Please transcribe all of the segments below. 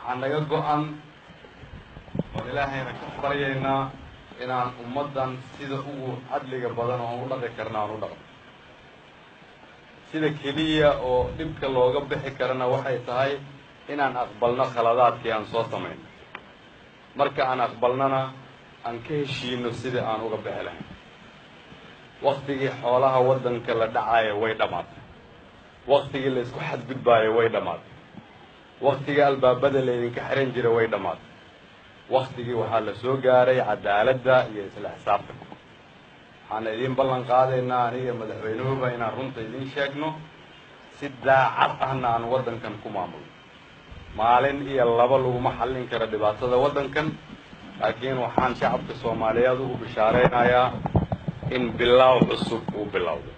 naga go'an oo ilaahayna ka baryaynaa inaan ummaddan sida ugu cadliga badan oo u dhaqi karna aan u dhaqno sida keliya oo dhibka looga bixi karana waxay tahay inaan aqbalno khaladaadkii aan soo samayno marka aan aqbalnana aan ka heshiino sidii aan uga bixi lahayn waktigii xoolaha waddanka la dhacaya way dhammaatay waktigii la isku xadgudbaayo way dhammaatay waktigii albaabada laydinka xiran jira way dhammaatay waktigii waxaa la soo gaaray cadaaladda iyo isla xisaabtanka waxaana idiin ballan qaadaynaa aniga madaxweynuhuba inaan runta idiin sheegno si daacad ahna aan waddankan ku maamulno maalin iyo laba laguma xallin kara dhibaatada waddankan laakiin waxaan shacabka soomaaliyeed ugu bishaaraynayaa in bilaaw cusub uu bilowdo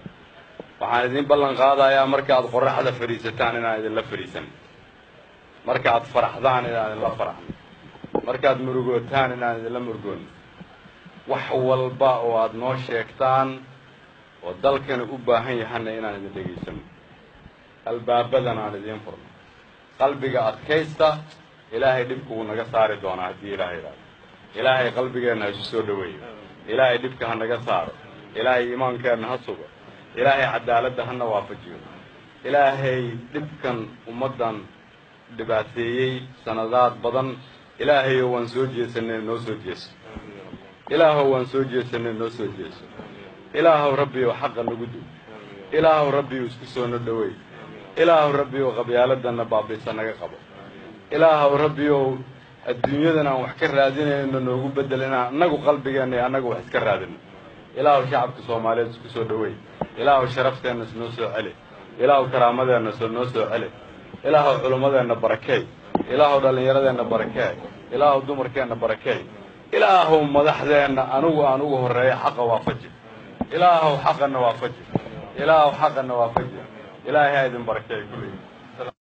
waxaan idiin ballan qaadayaa marka aad qorraxda fadhiisataan inaan idinla fadhiisan marka aad faraxdaan inaan idinla faraxno markaad murugootaan inaan idinla murugoon wax walba oo aad noo sheegtaan oo dalkana u baahan yahana inaan idin dhegaysano albaabadan aan idiin furno qalbiga adkaysta ilaahay dhibka wuu naga saari doonaa haddii ilaahay idhaahdo ilaahay qalbigeenna ha isu soo dhoweeyo ilaahay dhibka ha naga saaro ilaahay iimaankeenna ha sugo ilaahay cadaaladda hana waafajiyo ilaahay dhibkan ummaddan dhibaateeyey sanadaad badan ilaahayow waan soo jeesanay noo soo jeeso ilaahow waan soo jeesanay noo soo jeeso ilaahow rabbiyow xaqa nagu dug ilaahow rabbiyow isku soo no dhoweey ilaahow rabbiyow qabyaaladana baabiisa naga qabo ilaahow rabbiyow adduunyadan aan wax ka raadinayno noogu bedel inaan annagu qalbigeenna iyo annagu wax iska raadino ilaahow shacabka soomaaliyeed isku soo dhoweey ilaahow sharafteenna noo soo celi ilaahow karaamadeenna noo soo celi ilaahow culimmadeenna barakeey ilaahow dhallinyaradeenna barakeey ilaahow dumarkeenna barakeey ilaahow madaxdeenna anugu aan ugu horreeya xaqa waafaji ilaahow xaqana waafaji ilaahow xaqana waafaji ilaahay ha idin barakeey kulliy